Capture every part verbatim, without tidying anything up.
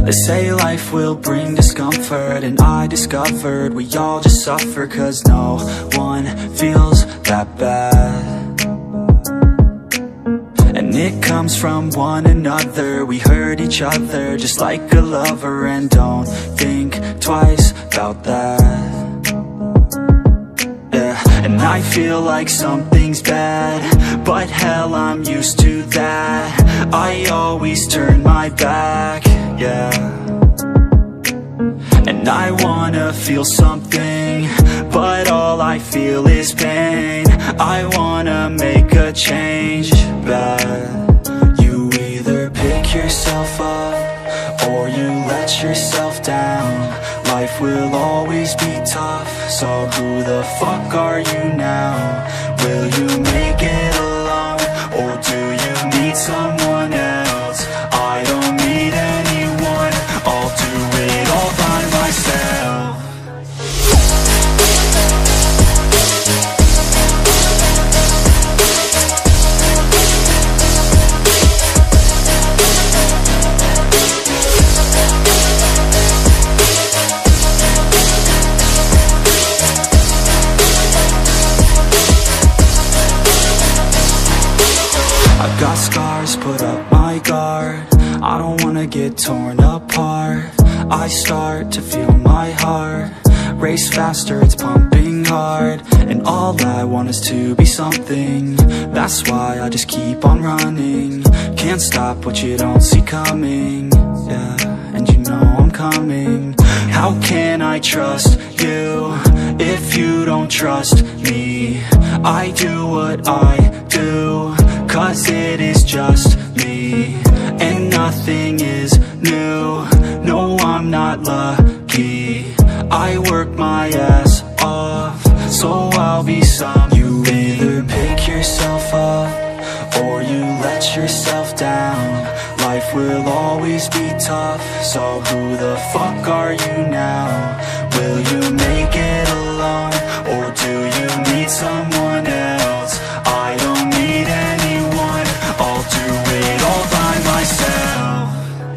They say life will bring discomfort, and I discovered we all just suffer, cause no one feels that bad. And it comes from one another. We hurt each other just like a lover, and don't think twice about that. Yeah, and I feel like something's bad, but hell, I'm used to that. I always turn my back, yeah. And I wanna feel something, but all I feel is pain. I wanna make a change, but you either pick yourself up or you let yourself down. Life will always be tough, so who the fuck are you now? Will you make it alone, or do you need someone else? I don't need anyone, I'll do it all by myself. I've got scars, put up my guard. I don't wanna get torn apart. I start to feel my heart race faster, it's pumping hard. And all I want is to be something. That's why I just keep on running. Can't stop what you don't see coming. Yeah, and you know I'm coming. How can I trust you if you don't trust me? I do what I do, cause it is just me, and nothing is new. No, I'm not lucky. I work my ass off, so I'll be some. You either pick yourself up or you let yourself down. Life will always be tough, so who the fuck are you now? Will you make it alone, or do you need someone else? I don't need anyone, I'll do it all by myself.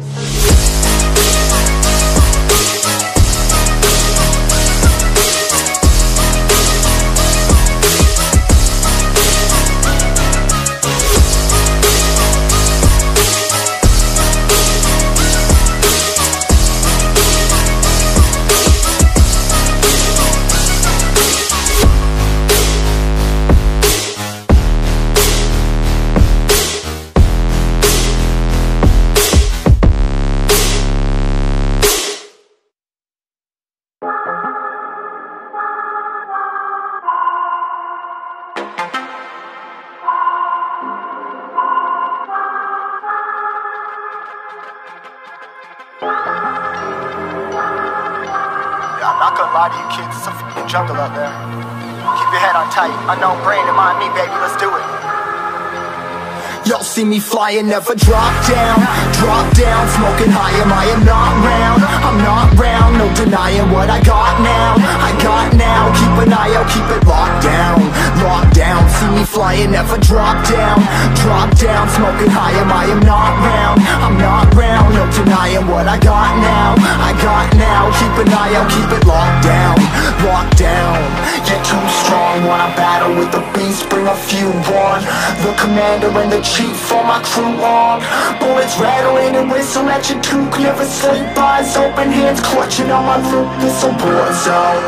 Not gonna lie to you kids, it's a f***ing jungle out there. Keep your head on tight, unknown brain and mind me, baby, let's do it. Y'all see me flying, never drop down. Drop down, smoking high, am I am not round. I'm not round, no denying what I got now. I got now, keep an eye out, keep it locked down. Locked down, see me flying, never drop down. Drop down, smoking high, am I am not round. I'm not round, no denying what I got now. I got now, keep an eye out, keep it locked down. Locked down, you're too strong. Wanna battle with the beast, bring a few on. The commander and the chief for my crew on. Bullets rattling and whistle at your toque. Never sleep, eyes open, hands clutching on my loop. This a war zone.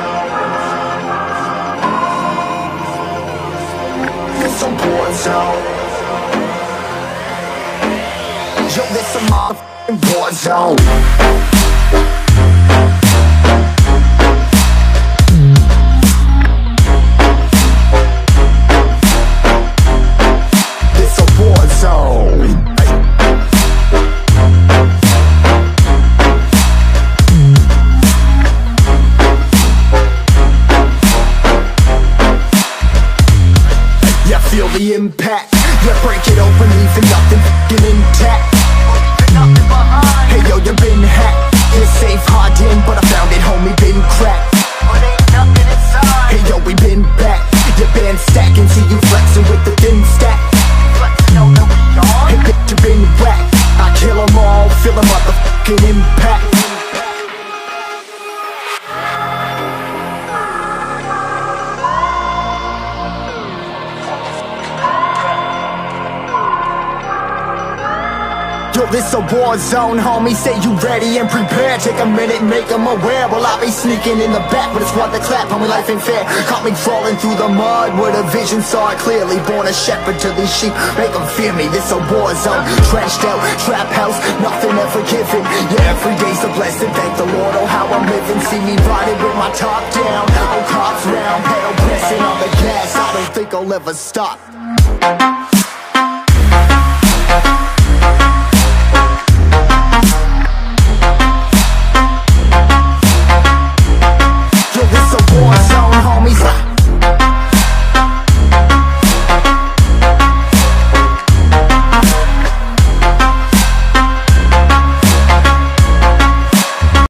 This a war zone. Yo, this a motherfucking war zone. Feel the impact, yeah, break it open, leaving nothing f***ing intact. Hey yo, you been hacked, you're safe, hard in, but I found it, homie, been cracked. Hey yo, we been back, your band stacking, see you flexing with the thin stack. Hey bitch, you been whacked, I kill them all, feel a motherfucking impact. Yo, this a war zone, homie, say you ready and prepared. Take a minute, make them aware. Well, I be sneaking in the back, but it's what the clap, homie, life ain't fair. Caught me crawling through the mud where the vision saw it clearly. Born a shepherd to these sheep, make them fear me. This a war zone, trashed out, trap house, nothing ever given. Yeah, every day's a blessing, thank the Lord, oh how I'm living. See me riding with my top down, oh cops round, pedal pressing on the gas. I don't think I'll ever stop.